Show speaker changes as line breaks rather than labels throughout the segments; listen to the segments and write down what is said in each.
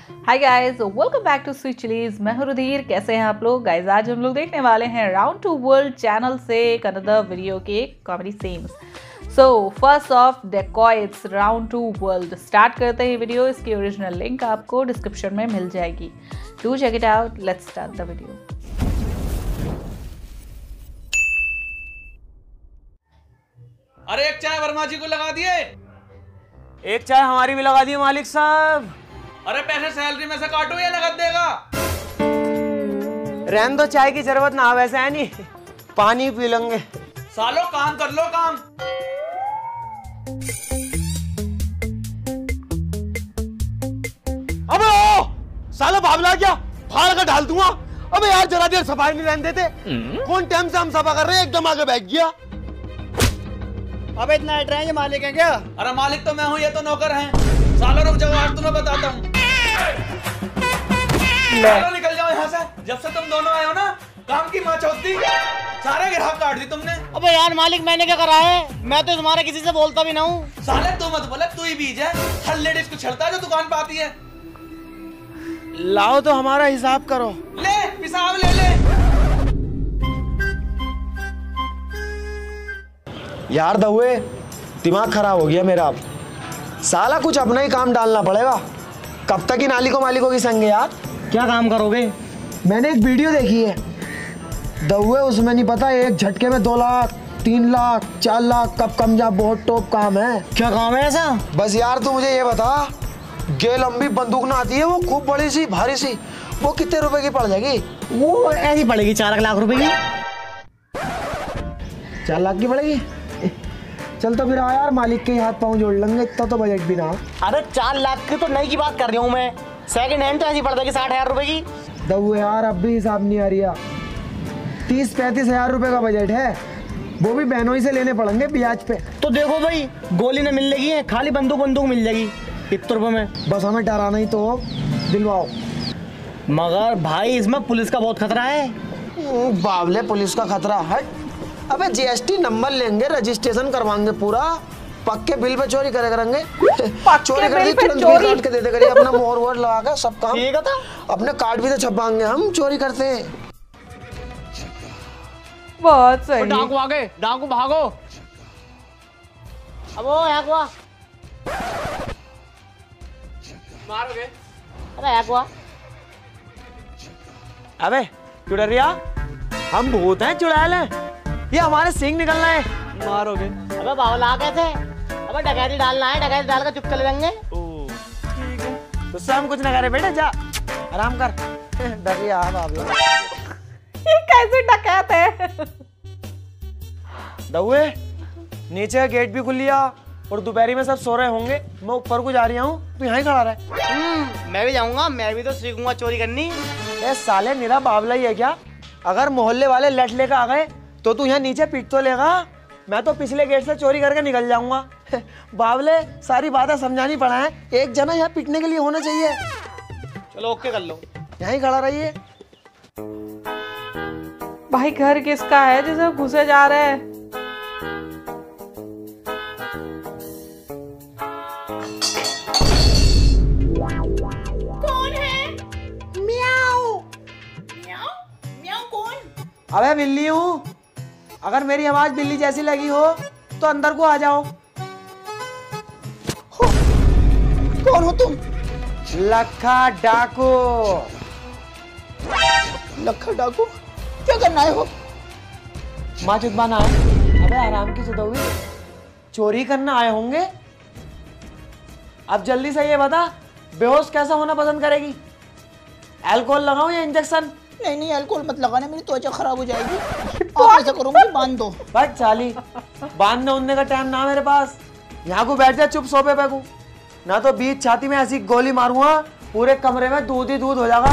Hi guys, welcome back to sweet chillies. मैं हूं रुधिर। कैसे हैं आप लोग गाइस? आज हम लोग देखने वाले हैं राउंड टू वर्ल्ड चैनल से एक अनदर वीडियो के comedy scenes. So first off dacoits round two world start करते हैं वीडियो। इसकी ओरिजिनल लिंक आपको डिस्क्रिप्शन में मिल जाएगी। Do check it out. Let's start the video.
अरे एक चाय वर्मा जी को लगा दिए।
एक चाय हमारी भी लगा दी मालिक साहब।
अरे पैसे सैलरी में से काटो या नगद देगा?
रहने दो, चाय की जरूरत ना वैसे है नहीं, पानी पी लेंगे।
सालो काम कर लो काम।
अबे ओ साला बाबला क्या फाड़ कर डाल दूंगा। अबे यार जरा देर सफाई नहीं रहने देते। कौन टाइम से हम सफा कर रहे हैं, एकदम आगे बैठ गया।
अबे इतना हट रहे हैं, ये मालिक है क्या?
अरे मालिक तो मैं हूँ, ये तो नौकर हैं। सालो रुक जाओ, आज तुम्हें बताता हूँ। सालो निकल जाओ यहाँ से। जब से तुम दोनों आए हो ना, काम की माँ चौथी सारे ग्राहक काट दी तुमने।
अबे यार मालिक, मैंने क्या करा है? मैं तो तुम्हारे किसी से बोलता भी ना हूँ।
साले तू मत बोले, तू ही बीज है। हर लेडीज को छलता है जो दुकान पे आती है।
लाओ तो हमारा हिसाब करो।
ले हिसाब ले ले।
यार दहुए, दिमाग खराब हो गया मेरा। अब साला कुछ अपना ही काम डालना पड़ेगा। कब तक ही नालिकों मालिकों की संग है यार।
क्या काम करोगे?
मैंने एक वीडियो देखी है दहुए, उसमें नहीं पता एक झटके में 2 लाख 3 लाख 4 लाख कब कम जा, बहुत टॉप काम है।
क्या काम है ऐसा?
बस यार तू मुझे ये बता, ये लंबी बंदूक ना आती है, वो खूब बड़ी सी भारी सी, वो कितने रुपए की पड़ जाएगी?
वो ऐसी पड़ेगी 4 लाख रुपए की।
4 लाख की पड़ेगी? चल तो फिर आ यार, मालिक के हाथ पाँव जोड़ लेंगे, इतना तो बजट भी ना।
अरे 4 लाख की तो नई की बात कर रही हूँ मैं। सेकंड हैंड तो ऐसी पड़ जाएगी 60,000 रुपए की।
दहुए यार अब भी हिसाब नहीं आ रही है। 30-35 हजार रुपए का बजट है, वो भी बहनों ही से लेने पड़ेंगे ब्याज पे।
तो देखो भाई, गोली न मिल जाएगी, खाली बंदूक मिल जाएगी 70 रुपए में।
बस हमें डराना ही तो दिलवाओ।
मगर भाई इसमें पुलिस का बहुत खतरा है।
बावले पुलिस का खतरा है? अबे जीएसटी नंबर लेंगे, रजिस्ट्रेशन करवाएंगे पूरा, पक्के बिल पे चोरी करे करेंगे। चोरी कर दी तुरंत बिल काट के देते करिए, अपना मोहर वोहर लगा के सब काम।
ठीक है तो
अपने कार्ड भी तो छपाएंगे हम, चोरी करते हैं।
बहुत सही।
डाकू आगे, डाकू भागो। अब वो एक्वा
मारोगे?
अरे एक्वा।
अबे क्यों डर रहा? हम भूत हैं, चुड़ैल हैं, ये हमारे सिंग निकलना है। मारोगे?
अबे बावला गए थे। अबे डकैती डालना है, डकैती डाल कर चुप चले जाएंगे।
ठीक है, तो हम कुछ ना करे बेटा, जा आराम कर। डर रहा बाबला।
ये कैसे डकैत है?
दहुए नीचे का गेट भी खुल लिया और दोपहरी में सब सो रहे होंगे, मैं ऊपर को जा रही हूँ, तू यहाँ खड़ा रहे।
मैं भी जाऊंगा, मैं भी तो सीखूंगा चोरी करनी।
ए साले मेरा बावला ही है क्या? अगर मोहल्ले वाले लट लेकर आ गए तो तू यहाँ नीचे पीट तो लेगा, मैं तो पिछले गेट से चोरी करके निकल जाऊंगा। बावले सारी बातें समझानी पड़ा है, एक जना यहाँ पीटने के लिए होना चाहिए।
चलो ओके कर लो।
यहीं खड़ा रहिए।
भाई घर किसका है जिसे घुसे जा रहे हैं?
कौन है? म्याऊ म्याऊ म्याऊ कौन?
अबे बिल्ली हूँ, अगर मेरी आवाज बिल्ली जैसी लगी हो तो अंदर को आ जाओ।
कौन हो तुम?
लखा डाकू।
लखा डाकू? क्या करना है हो?
माँ चुदवाना है। अबे आराम की चुदौगी, चोरी करना आए होंगे। अब जल्दी से ये बता, बेहोश कैसा होना पसंद करेगी? अल्कोहल लगाऊं या इंजेक्शन?
नहीं अल्कोहल मत लगाना, मेरी त्वचा खराब हो जाएगी। आप ऐसा करूंगी, बांध दो।
बस चाली, बांधने उड़ने का टाइम ना मेरे पास। यहाँ को बैठ जा चुप सोफे पे को, ना तो बीच छाती में ऐसी गोली मारूंगा पूरे कमरे में दूध ही दूध हो जाएगा।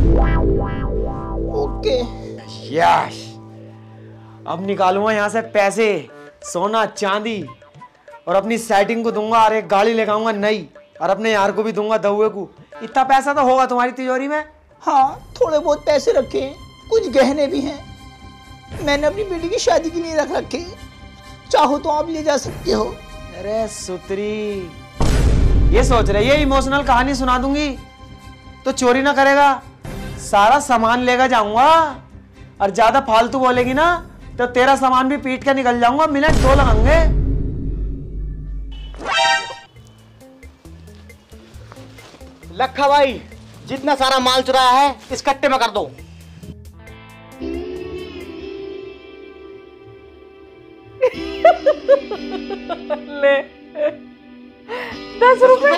ओके।
यश, अब निकालूंगा यहाँ से पैसे, सोना चांदी, और अपनी सेटिंग को दूंगा और एक गाड़ी लेकर आऊंगा नई, और अपने यार को भी दूंगा दहुए को। इतना पैसा तो होगा तुम्हारी तिजोरी में?
हाँ, थोड़े बहुत पैसे रखे हैं, कुछ गहने भी हैं। मैंने अपनी बेटी की शादी के लिए रख रखे, चाहो तो आप ले जा सकते हो।
अरे सुतरी, ये सोच रही है इमोशनल कहानी सुना दूंगी? तो चोरी ना करेगा, सारा सामान लेकर जाऊंगा। और ज्यादा फालतू बोलेगी ना तो तेरा सामान भी पीट के निकल जाऊंगा, मिनट 2 लगेंगे।
लखा भाई, जितना सारा माल चुराया है इस कट्टे में कर दो।
ले 10 रुपए।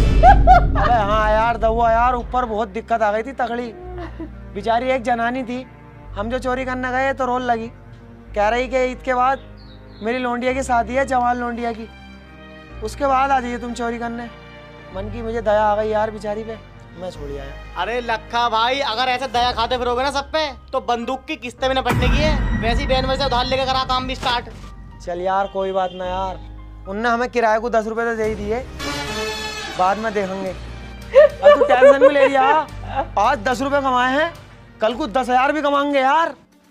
अबे हाँ यार दहुआ यार, ऊपर बहुत दिक्कत आ गई थी तगड़ी। बेचारी एक जनानी थी, हम जो चोरी करने गए तो रोल लगी, कह रही कि ईद के बाद मेरी लोंडिया की शादी है, जवान लोंडिया की, उसके बाद आ जाइए तुम चोरी करने। मन की मुझे दया आ गई यार बेचारी पे, मैं छोड़ आया।
अरे लखा भाई, अगर ऐसे दया खाते फिरोगे ना सब पे तो बंदूक की किस्तें भी न पड़ने की है। वैसी बहन वैसे उधार लेकर करा काम भी स्टार्ट।
चल यार कोई बात ना यार, उनने हमें किराए को 10 रुपए तो दे ही दिए, बाद में देखेंगे। अब तू टेंशन में ले लिया, आज 10 रुपए कमाए हैं, कल को 10,000 भी कमाएंगे यार।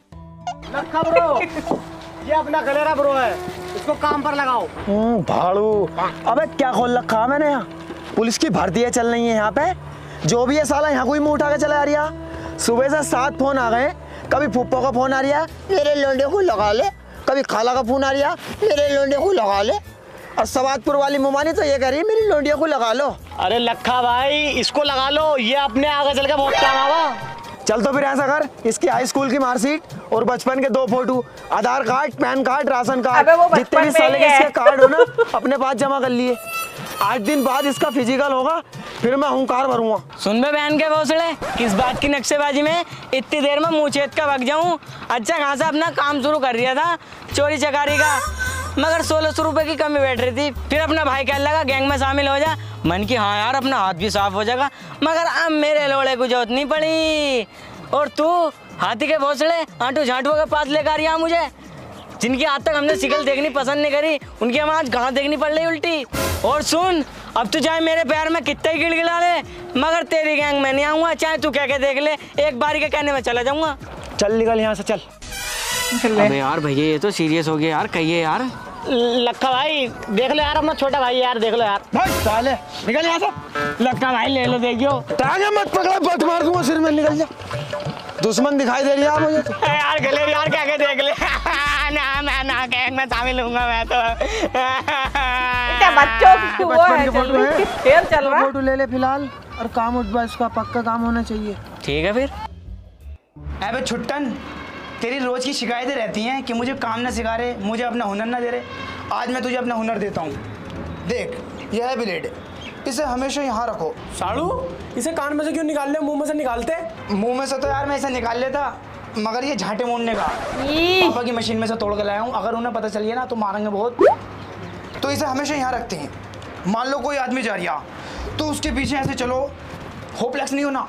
लखा ब्रो, ये अपना गलेरा ब्रो है, इसको काम पर लगाओ।
भाड़ू, अबे क्या खोल रखा है मैंने यहाँ? पुलिस की भर्ती चल रही है यहाँ पे, जो भी है साला यहाँ कोई मुंह उठा के चला आ रहा। सुबह से 7 फोन आ गए, कभी फुप्पो का फोन आ रहा है, मेरे लोंडे को लगा ले, कभी खाला का फोन आ रहा, मेरे लोंडे को लगा ले, और सवादपुर वाली मुमानी तो ये कह रही है मेरी लोंडिया को लगा लो।
अरे लखा भाई, इसको लगा लो, ये अपने आगे चल के बहुत काम आवा।
चल तो फिर ऐसा कर, इसकी हाई स्कूल की मार्कशीट और बचपन के 2 photo, Aadhaar card, PAN card, ration card, जितने भी साले के इसके कार्ड हो ना अपने पास जमा कर लिए। 8 दिन बाद इसका फिजिकल होगा, फिर मैं हुंकार भरूंगा।
सुन बे बहन के भोसड़े, किस बात की नक्शेबाजी में इतनी देर में मुँह छेद का भग जाऊं। अच्छा खासा अपना काम शुरू कर दिया था चोरी चकारी का, मगर 1600 रुपए की कमी बैठ रही थी। फिर अपना भाई कहने लगा गैंग में शामिल हो जा। मन की हाँ यार, अपना हाथ भी साफ हो जाएगा, मगर अब मेरे लोड़े को जरूरत नहीं पड़ी। और तू हाथी के भोसड़े आंटू झांटुओं के पास लेकर आ मुझे, जिनकी आज तक हमने शिकल देखनी पसंद नहीं करी, उनकी हम आज गांव देखनी पड़ रही उल्टी। और सुन, अब तू चाहे मेरे पैर में कितना ही गिड़गिड़ा ले, मगर तेरी गैंग में नहीं आऊंगा, चाहे तू कह के देख ले, एक बारी के कहने में चला जाऊंगा।
चल निकल यहाँ से, चल।
अबे यार भैया, ये तो सीरियस हो गया यार, कहिए यार।
लखा भाई देख लो यार, अपना छोटा भाई यार, देख लो यार।
साले निकल यहाँ से।
लखा भाई ले लो, देखियो।
टांगे मत पकड़ा, बट मार दूंगा सिर में, निकल जा। दुश्मन दिखाई दे रही है मुझे तो।
यार गले यार, क्या के देख ले। ना मैं ना गैंग में शामिल हूँगा मैं तो।
क्या बच्चों की वो है, खेल चल रहा है।
फोटो ले ले फिलहाल, और काम उठ बस का पक्का काम होना चाहिए।
ठीक है फिर।
अबे छुट्टन, तेरी रोज की शिकायतें रहती हैं कि मुझे काम ना सिखा रहे, मुझे अपना हुनर ना दे रहे। आज मैं तुझे अपना हुनर देता हूँ। देख, यह है ब्लेड, इसे हमेशा यहाँ रखो।
साड़ू, इसे कान में से क्यों निकाल ले, मुंह में से निकालते?
मुंह में से तो यार मैं इसे निकाल लेता, मगर ये झांटे मोड़ने का पापा की मशीन में से तोड़ के लाया हूँ। अगर उन्हें पता चल गया ना तो मारेंगे बहुत, तो इसे हमेशा यहाँ रखते हैं। मान लो कोई आदमी जा रहा तो उसके पीछे ऐसे चलो, होपलेस नहीं होना,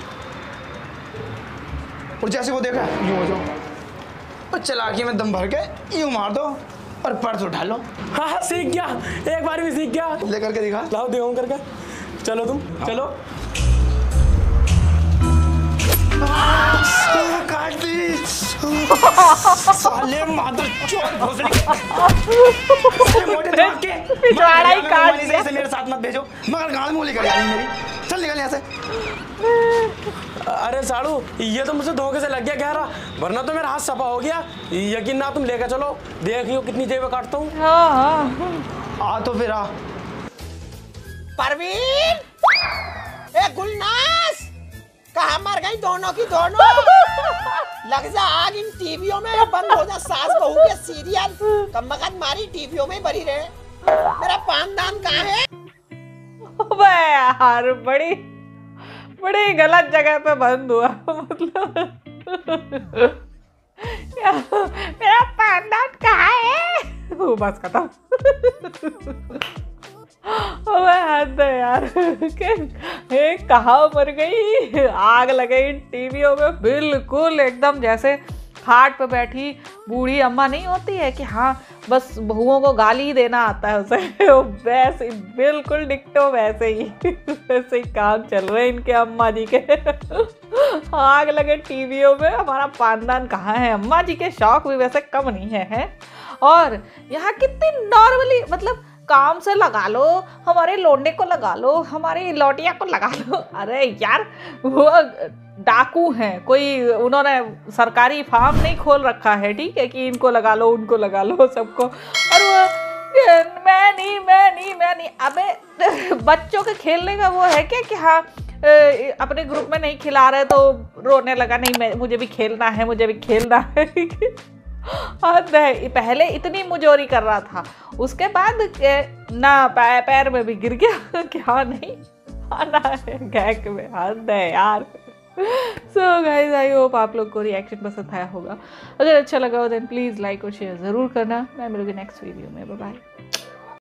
और जैसे वो देखा यूँ हो जाओ, और चलाकी में दम भर के यूँ मार दो और पर्स उठा लो।
हाँ सीख गया, एक बार भी सीख गया।
ले करके दिखा।
लाओ दिखाऊं करके। चलो तुम चलो।
काट दी साले मादर चोर भोसड़ी के
पिछवाड़ा ही काट दिया।
इसे मेरे साथ मत भेजो, मगर गाल में लेकर आई मेरी। चल निकल यहाँ से।
अरे साड़ू, ये तो मुझे धोखे से लग गया गहरा, वरना तो मेरा हाथ सफा हो गया। यकीन ना, तुम लेकर चलो, देखियो कितनी जेबें काटता हूँ।
आ तो फिर आ।
परवीन, ए गुलनास, कहाँ मर गई दोनों की दोनों? लग जा आग इन टीवियों में, बंद हो जा सास बहू के सीरियल। कमबख्त मारी टीवियों में भरी रहे। मेरा पानदान कहाँ है?
अबे यार, बड़ी गलत जगह पे बंद हुआ। मतलब मेरा पानदान कहाँ है? वो बस खत्म। अबे हद है यार, कहाँ मर गई? आग लगे इन टीवियों में, बिल्कुल एकदम जैसे खाट पे बैठी बूढ़ी अम्मा नहीं होती है कि हाँ बस बहुओं को गाली देना आता है उसे, वैसे बिल्कुल डिक्टो वैसे ही काम चल रहे हैं इनके अम्मा जी के। आग लगे टीवियों में, हमारा पानदान कहाँ है? अम्मा जी के शौक भी वैसे कम नहीं है। और यहाँ कितनी नॉर्मली, मतलब काम से लगा लो, हमारे लौंडे को लगा लो, हमारी लौटिया को लगा लो। अरे यार वो डाकू हैं, कोई उन्होंने सरकारी फार्म नहीं खोल रखा है, ठीक है, कि इनको लगा लो उनको लगा लो सबको। और वो मैं नहीं। अबे बच्चों के खेलने का वो है क्या कि हाँ अपने ग्रुप में नहीं खिला रहे तो रोने लगा, नहीं मुझे भी खेलना है, मुझे भी खेलना है। पहले इतनी मुजोरी कर रहा था, उसके बाद ना पैर में भी गिर गया। क्या नहीं आना है गैक में, हद है यार। सो गाइज आई होप आप लोग को रिएक्शन पसंद आया होगा। अगर अच्छा लगा हो देन प्लीज़ लाइक और शेयर ज़रूर करना। मैं मिलूंगी नेक्स्ट वीडियो में। Bye bye.